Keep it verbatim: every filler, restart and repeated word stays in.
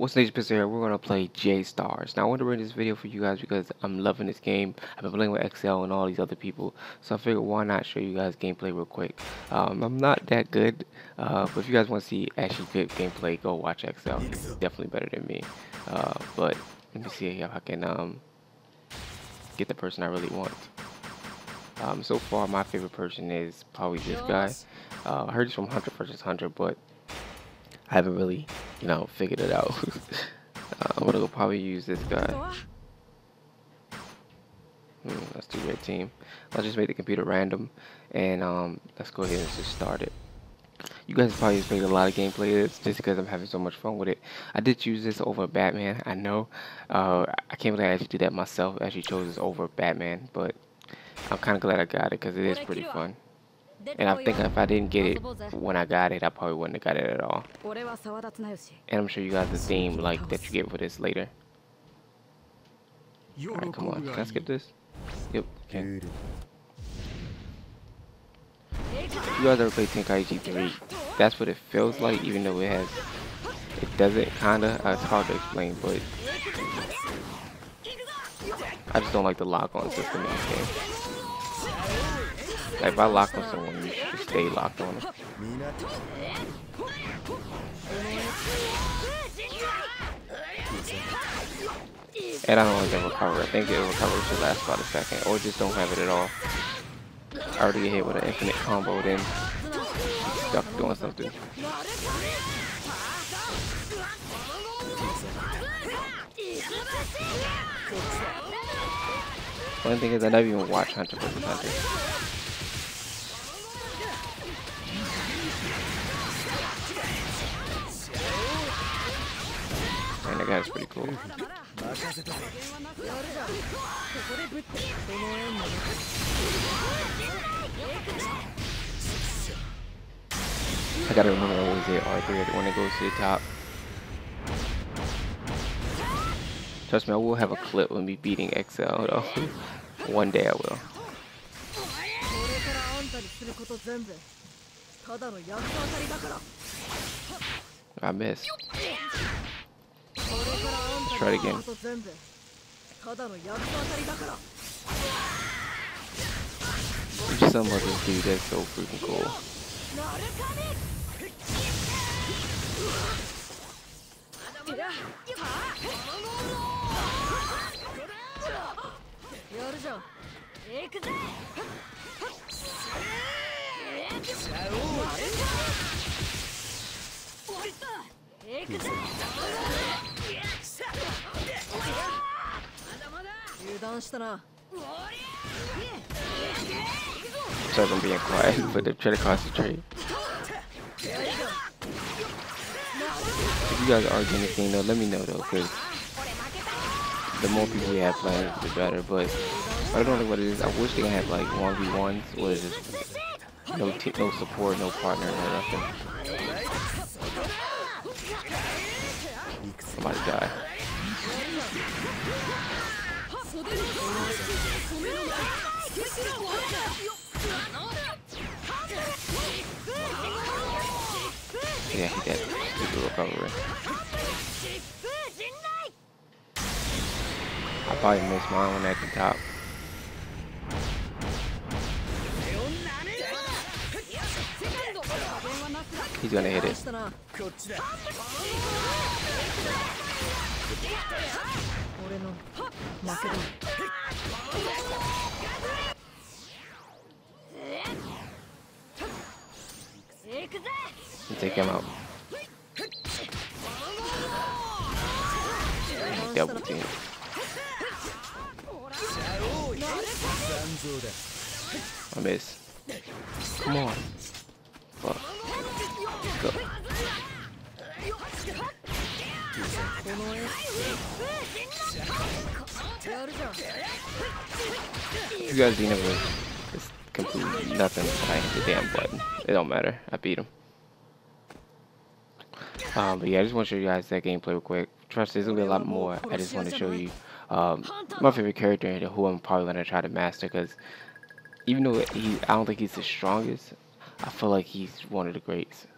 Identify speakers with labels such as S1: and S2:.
S1: What's Nation Pistol here? We're gonna play J Stars. Now I want to bring this video for you guys because I'm loving this game. I've been playing with X L and all these other people, so I figured why not show you guys gameplay real quick. Um, I'm not that good, uh, but if you guys want to see actually good gameplay, go watch X L. He's definitely better than me. Uh, but let me see if I can um, get the person I really want. Um, so far, my favorite person is probably this guy. Uh, I heard this from Hunter versus Hunter, but I haven't really, you know, figured it out. uh, I'm gonna go probably use this guy. Hmm, let's do red team. I'll just make the computer random, and um, let's go ahead and just start it. You guys probably played a lot of gameplay of this just because I'm having so much fun with it. I did choose this over Batman. I know. Uh, I can't believe I actually did that myself. I actually chose this over Batman, but I'm kind of glad I got it because it is pretty fun. And I think if I didn't get it when I got it, I probably wouldn't have got it at all. And I'm sure you guys the theme like that you get for this later. Alright, come on. Can I skip this? Yep, okay. You guys ever played Tenkaichi three? That's what it feels like, even though it has... It doesn't, kinda. Uh, it's hard to explain, but... I just don't like the lock-on system in this game. Like, if I lock on someone, you should stay locked on them. And I don't like that recover. I think it recover should last about a second, or just don't have it at all. I already get hit with an infinite combo, then he's stuck doing something. One thing is I never even watched Hunter versus Hunter. Man, that guy's pretty cool. I gotta remember I always hit R three when it goes to the top. Trust me, I will have a clip of me beating X L though. One day I will. I missed. Let's try it again. There's just some of this dude that's so freaking cool. Sorry I'm being quiet, but they're trying to concentrate. If you guys argue anything though, let me know though, because the more people we have playing, the better. But I don't know what it is. I wish they had like one v ones where it's just no t no support, no partner, or nothing. Somebody die. Yeah, he did. Super recovery. I probably missed mine when at the top. He's gonna hit it. Take him out. Double team. I miss. Come on. Fuck. Go. You guys you never it's completely nothing. I hit the damn button. It don't matter. I beat him. Um, but yeah, I just want to show you guys that gameplay real quick. Trust, there's gonna be a lot more. I just want to show you um, my favorite character and who I'm probably gonna try to master. Because even though he, I don't think he's the strongest, I feel like he's one of the greats.